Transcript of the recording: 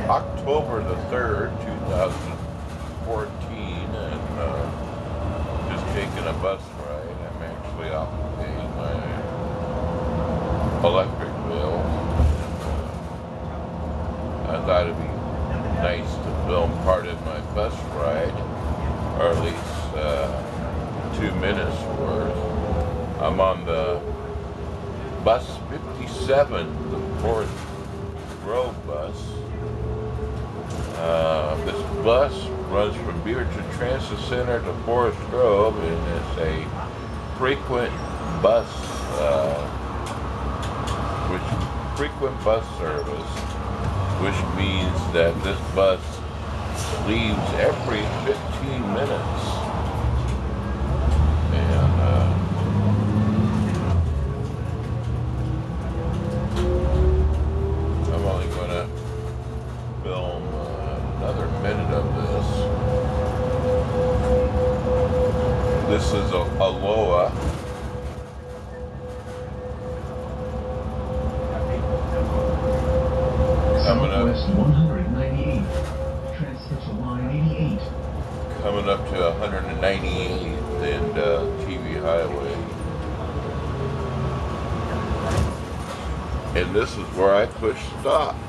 October the 3rd, 2014, and just taking a bus ride. I'm actually off paying my electric bill. I thought it'd be nice to film part of my bus ride, or at least 2 minutes worth. I'm on the bus 57, the Forest Grove bus. This bus runs from Beaverton Transit Center to Forest Grove, and it's a frequent bus, frequent bus service, which means that this bus leaves every 15 minutes. And I'm only going to film another minute of this. This is Aloha. Coming up. Southwest 198, Transcendental Line 88. Coming up to 198th and TV Highway. And this is where I push stop.